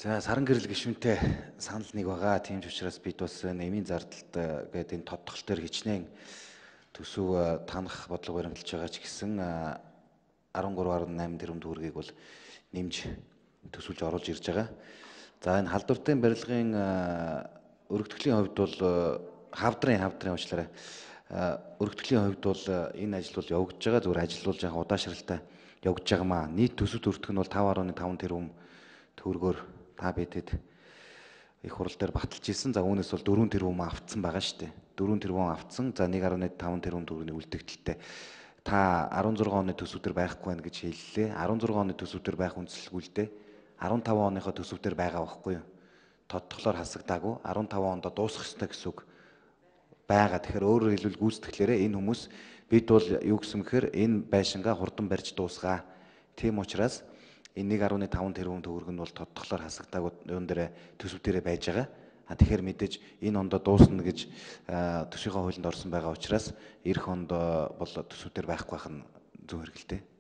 За саран гэрэл гишүүнтэй санал нэг байгаа. Тийм ч учраас бид бас нэмийн зардалт гэдэг энэ тодтгол төр хичнээн төсөв танах бодлого баримталж байгаа ч гэсэн 13.8 тэрбум төгрөгийг бол нэмж төсвөлж оруулж ирж байгаа. За энэ халдвартын барилгын өргөтгөлийн хувьд бол хавдрын уучлаарай. Өргөтгөлийн хувьд бол энэ ажил бол явагдаж байгаа. Зүгээр ажил бол яг удаашралтай явагдаж байгаа маа. Нийт төсөв төртг нь бол 5.5 тэрбум төгрөгөөр та бидэд их хурал дээр баталж ирсэн. За үүнээс бол 4 тэрбум автсан байгаа шүү дээ. 4 тэрбум автсан. За 1.5 тэрбум төгрөгийн үлдэгдэлтэй. Та 16 оны төсөв дээр байхгүй байна гэж хэллээ. 16 оны төсөв дээр байх үндслэлгүй л дээ. 15 оныхоо төсөв дээр байгаа байхгүй юу? Тодтголоор хасагдаагүй. 15 онд дуусах ёстой гэсэн үг байгаа. Тэгэхээр өөрөөр хэлбэл гүйцэтгэлээрээ энэ хүмүүс бид бол юу гэсэн мэхээр энэ байшингаа хурдан барьж дуусгаа. Тийм учраас энэ 1.5 тэрбум төгрөг нь бол тодтголоор хасагдаагүй юун дээр төсөв дээрээ байж байгаа. Тэгэхээр мэдээж энэ ондоо дуусна гэж төсвийн хуулинд орсон байгаа учраас эх онд бол төсөв дээр байхгүй байх нь зөв хэрэг л дээ.